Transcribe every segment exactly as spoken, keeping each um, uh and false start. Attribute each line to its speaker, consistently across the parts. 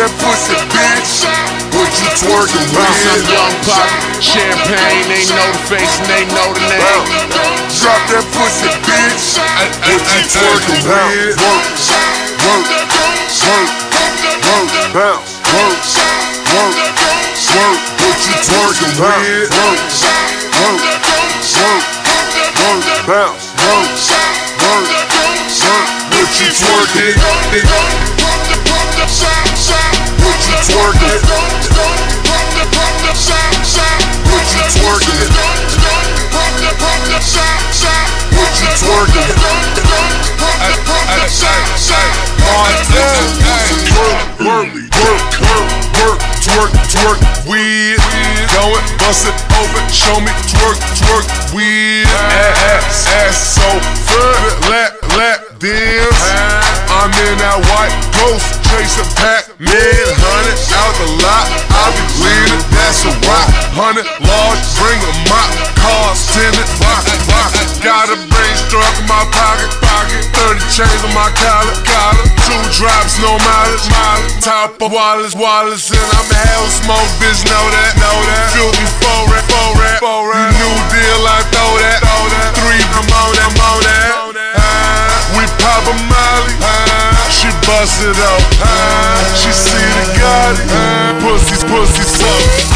Speaker 1: that pussy, bitch. What you twerking with?
Speaker 2: Some young pop, champagne, they know the face and they know the name.
Speaker 1: Drop that pussy, bitch. What you twerking with? Work, work, work, work, bounce, work, work, work. What you twerking with? Work, work, work, work, bounce, work, work, work. What you twerking? What you twerking? What you twerking? What you twerking? Work, work, work, work, twerk, twerk, weed. Going, bust it open, show me twerk, twerk, weed. Ass, ass so fur, lap, lap dance. I'm in that white ghost, chasing Pac-Man, hundred out the lot. I be leaning, that's a rock. Hundred large, bring a mop. Cars tinted, rock, rock. Got a brain struck in my pocket, pocket. Thirty chains on my collar, collar. Two drops, no mileage, mileage. Top of Wallace, Wallace, and I'm a hell smoke, bitch. Know that, know that. Filthy four rat, four rat, four rat. New deal, I throw that, throw that. Three, I'm on that, I'm on that. We pop a Molly, she bust it up. She see the Gotti, pussy's pussy suck.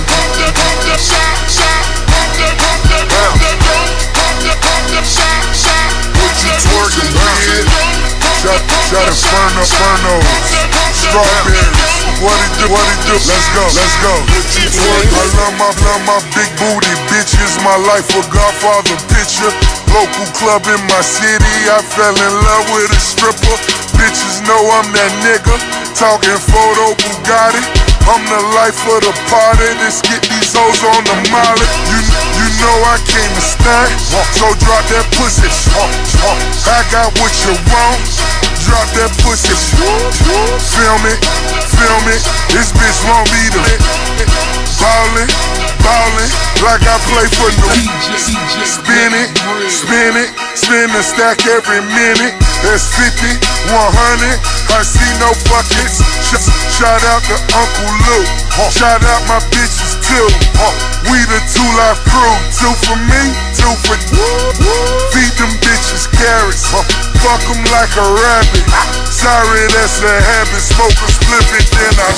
Speaker 1: What you twerking with? Shot, shot Inferno, Infernos, strawberries. What it do, what it do? Let's go, let's go. I love my, love my big booty bitches. My life a Godfather picture. Local club in my city, I fell in love with a stripper. Bitches know I'm that nigga, talking photo Bugatti. I'm the life of the party, let's get these hoes on the molly. You, you know I came to stand, so drop that pussy. I got what you want, drop that pussy. Film it, film it, this bitch won't be the ballin', ballin', like I play for New. Spin it, spin it, spin the stack every minute. That's fifty, one hundred, I see no buckets. Shout out to Uncle Luke, shout out my bitches too. We the two life crew, two for me, two for feed them bitches carrots, fuck them like a rabbit. Sorry, that's a habit, smoke a split it, then I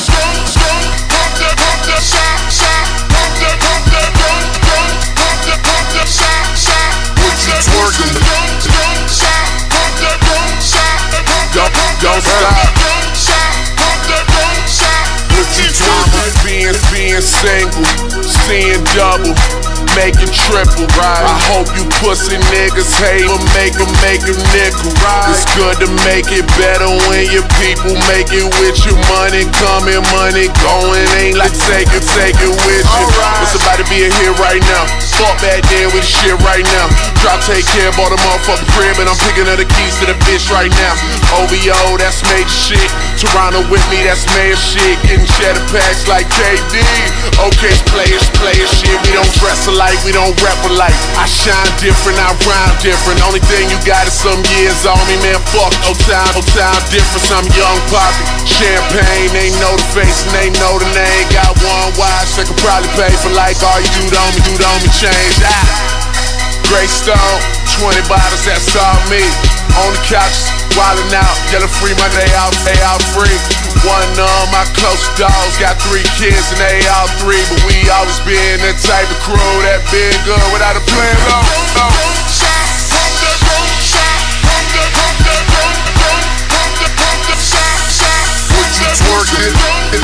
Speaker 1: what you twerking? Don't, don't stop. What you twerking? Being, being single, seeing double, making triple. Right. I hope you pussy niggas hate or make them make a nickel. Right. It's good to make it better when your people make it with your money coming, money going. Ain't like take it, take it with you. Right. It's about to be a hit right now. Fuck back there with the shit right now. Drop, take care, bought a motherfucking crib, and I'm picking up the keys to the bitch right now. O V O, that's major shit. Toronto with me, that's mayor shit. Getting cheddar packs like K D. Okay, players, players shit. We don't dress alike, we don't rap alike. I shine different, I rhyme different. Only thing you got is some years on me, man. Fuck no time, no time difference. I'm young poppy, champagne. They know the face and they know the name. Got one watch that could probably pay for like all you do on me, do on me change. Ah. Gray Stone, twenty bottles, that's all me. On the couches, wildin' out, yellow free, my day out, day out free. One of my close dogs got three kids and they all three, but we always been that type of crew that been good without a plan. No, no. What you twerking?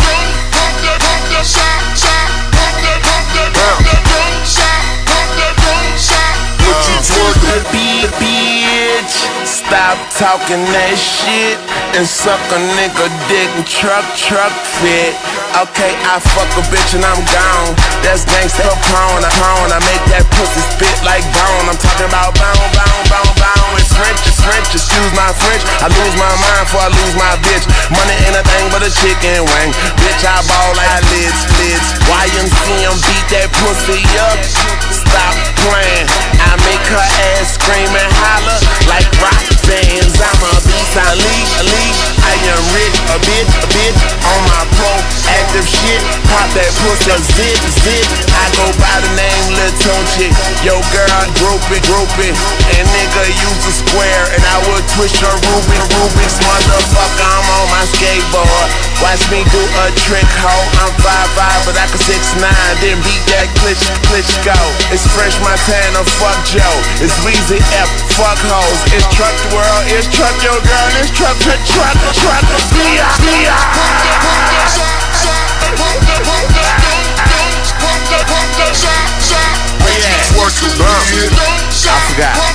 Speaker 3: Bitch, stop talking that shit and suck a nigga dick and truck, truck fit. Okay, I fuck a bitch and I'm gone. That's gangsta pawn, I pawn. I make that pussy spit like bone. I'm talking about bone, bone, bone, bone. It's French, it's French, excuse my French. I lose my mind before I lose my bitch. Money ain't a thing but a chicken wing. Bitch, I ball like lids, lids. Y M C M beat that pussy up. Stop playing. I make her ass scream and holler like rock bands. I'm a beast, I leash, leash. I am rich, a a bitch, a bitch on my proactive shit. Pop that pussy, zit, zit. I go by the name Lil Tunchi. Yo girl, groupie, groupie. And nigga use a square, and I will twist your Ruby, Rubik's motherfucker. I'm on my skateboard. Watch me do a trick, ho. I'm five five, but I can six nine. Then beat that glitch, glitch go. It's Fresh Montana, fuck Joe. It's Weezy F, fuck hoes. It's truck the world, it's truck your girl, it's truck the truck, truck the B I B I. I forgot.